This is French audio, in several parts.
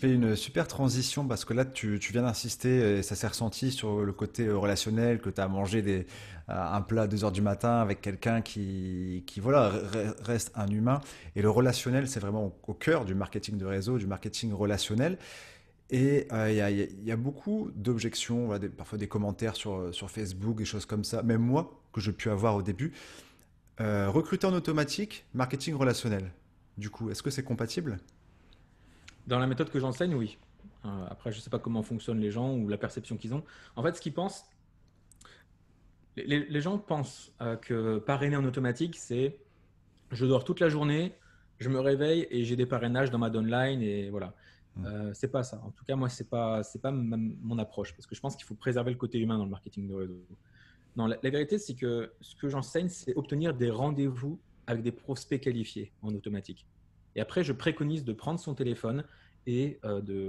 fais une super transition parce que là, tu viens d'insister et ça s'est ressenti sur le côté relationnel, que tu as mangé un plat à 2 heures du matin avec quelqu'un qui voilà, reste un humain. Et le relationnel, c'est vraiment au cœur du marketing de réseau, du marketing relationnel. Et il y a beaucoup d'objections, voilà, parfois des commentaires sur Facebook, des choses comme ça, même moi, que j'ai pu avoir au début. Recruter en automatique, marketing relationnel. Du coup, est-ce que c'est compatible? Dans la méthode que j'enseigne, oui. Après, je ne sais pas comment fonctionnent les gens ou la perception qu'ils ont. En fait, ce qu'ils pensent, les gens pensent que parrainer en automatique, c'est je dors toute la journée, je me réveille et j'ai des parrainages dans ma downline et voilà. Hmm. C'est pas ça. En tout cas, moi, c'est pas mon approche parce que je pense qu'il faut préserver le côté humain dans le marketing de réseau. Non, la vérité, c'est que ce que j'enseigne, c'est obtenir des rendez-vous avec des prospects qualifiés en automatique. Et après, je préconise de prendre son téléphone et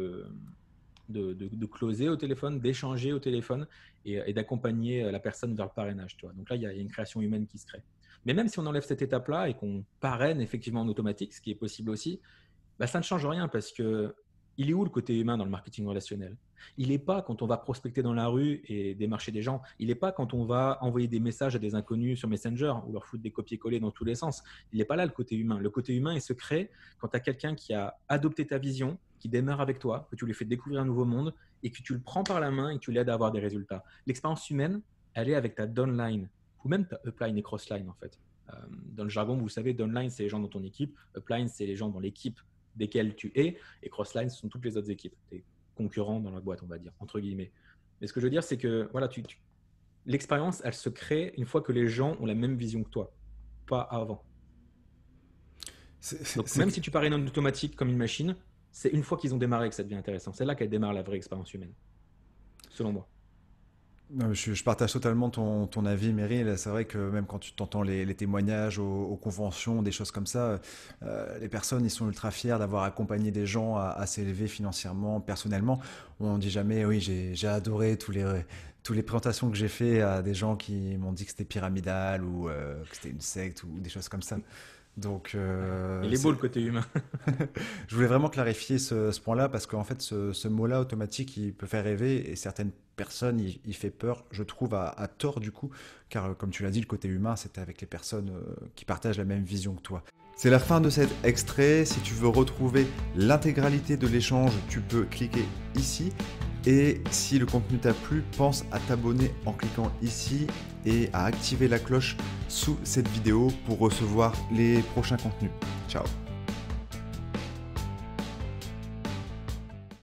de closer au téléphone, d'échanger au téléphone et d'accompagner la personne vers le parrainage. Tu vois. Donc là, il y a une création humaine qui se crée. Mais même si on enlève cette étape-là et qu'on parraine effectivement en automatique, ce qui est possible aussi, bah, ça ne change rien parce que il est où le côté humain dans le marketing relationnel? Il n'est pas quand on va prospecter dans la rue et démarcher des gens. Il n'est pas quand on va envoyer des messages à des inconnus sur Messenger ou leur foutre des copier-coller dans tous les sens. Il n'est pas là le côté humain. Le côté humain, il se crée quand tu as quelqu'un qui a adopté ta vision, qui démarre avec toi, que tu lui fais découvrir un nouveau monde et que tu le prends par la main et que tu l'aides à avoir des résultats. L'expérience humaine, elle est avec ta downline ou même ta upline et crossline en fait. Dans le jargon, vous savez, downline, c'est les gens dans ton équipe, upline, c'est les gens dans l'équipe desquels tu es, et crossline, ce sont toutes les autres équipes, tes concurrents dans la boîte, on va dire, entre guillemets. Mais ce que je veux dire, c'est que voilà, l'expérience, elle se crée une fois que les gens ont la même vision que toi, pas avant. C'est, c'est- Donc c'est- même si tu parais en automatique comme une machine, c'est une fois qu'ils ont démarré que ça devient intéressant. C'est là qu'elle démarre la vraie expérience humaine, selon moi. Non, je partage totalement ton avis, Meryl. C'est vrai que même quand tu t'entends les témoignages aux conventions, des choses comme ça, les personnes, ils sont ultra fiers d'avoir accompagné des gens à s'élever financièrement, personnellement. On dit jamais, oui, j'ai adoré tous les présentations que j'ai fait à des gens qui m'ont dit que c'était pyramidal ou que c'était une secte ou des choses comme ça. Donc, Il est beau le côté humain. je voulais vraiment clarifier ce point-là parce qu'en fait, ce mot-là automatique, il peut faire rêver et certaines personnes, il fait peur, je trouve, à tort du coup, car comme tu l'as dit, le côté humain, c'est avec les personnes qui partagent la même vision que toi. C'est la fin de cet extrait. Si tu veux retrouver l'intégralité de l'échange, tu peux cliquer ici. Et si le contenu t'a plu, pense à t'abonner en cliquant ici et à activer la cloche sous cette vidéo pour recevoir les prochains contenus. Ciao!